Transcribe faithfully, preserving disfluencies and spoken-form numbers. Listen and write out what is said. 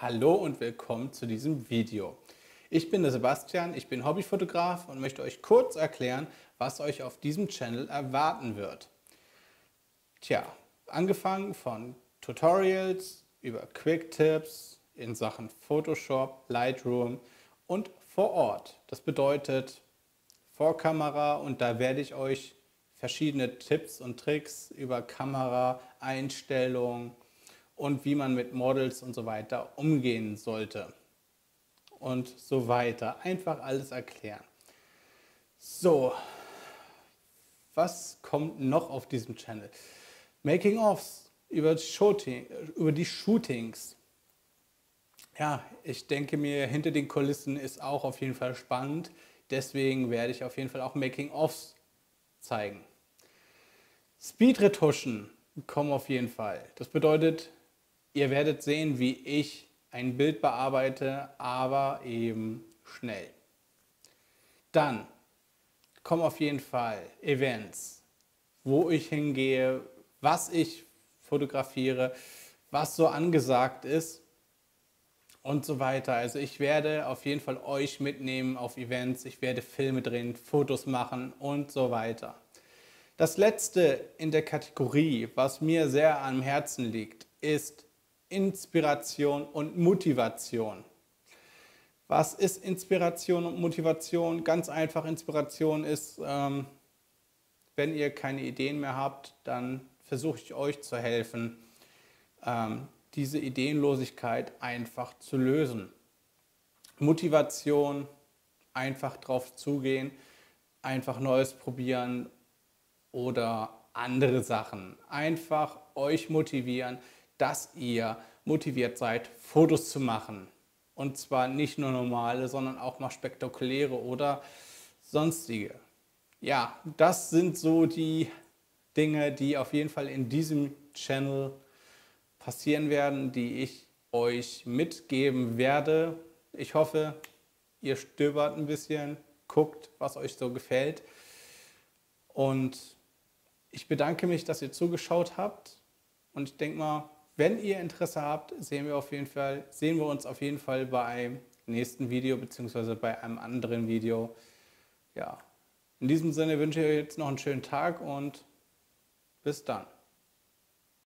Hallo und willkommen zu diesem Video. Ich bin der Sebastian, ich bin Hobbyfotograf und möchte euch kurz erklären, was euch auf diesem Channel erwarten wird. Tja, angefangen von Tutorials über Quick-Tipps in Sachen Photoshop, Lightroom und vor Ort. Das bedeutet vor Kamera, und da werde ich euch verschiedene Tipps und Tricks über Kamera, Einstellungen und wie man mit Models und so weiter umgehen sollte und so weiter. Einfach alles erklären. So, was kommt noch auf diesem Channel? Making-ofs über, Shooting, über die Shootings. Ja, ich denke mir, hinter den Kulissen ist auch auf jeden Fall spannend. Deswegen werde ich auf jeden Fall auch Making-ofs zeigen. Speed-Retuschen kommen auf jeden Fall. Das bedeutet, ihr werdet sehen, wie ich ein Bild bearbeite, aber eben schnell. Dann kommen auf jeden Fall Events, wo ich hingehe, was ich fotografiere, was so angesagt ist und so weiter. Also ich werde auf jeden Fall euch mitnehmen auf Events, ich werde Filme drehen, Fotos machen und so weiter. Das letzte in der Kategorie, was mir sehr am Herzen liegt, ist Inspiration und Motivation. Was ist Inspiration und Motivation? Ganz einfach, Inspiration ist, ähm, wenn ihr keine Ideen mehr habt, dann versuche ich euch zu helfen, ähm, diese Ideenlosigkeit einfach zu lösen. Motivation, einfach drauf zugehen, einfach Neues probieren oder andere Sachen. Einfach euch motivieren, dass ihr motiviert seid, Fotos zu machen. Und zwar nicht nur normale, sondern auch mal spektakuläre oder sonstige. Ja, das sind so die Dinge, die auf jeden Fall in diesem Channel passieren werden, die ich euch mitgeben werde. Ich hoffe, ihr stöbert ein bisschen, guckt, was euch so gefällt. Und ich bedanke mich, dass ihr zugeschaut habt. Und ich denke mal, wenn ihr Interesse habt, sehen wir, auf jeden Fall, sehen wir uns auf jeden Fall beim nächsten Video bzw. bei einem anderen Video. Ja, in diesem Sinne wünsche ich euch jetzt noch einen schönen Tag und bis dann.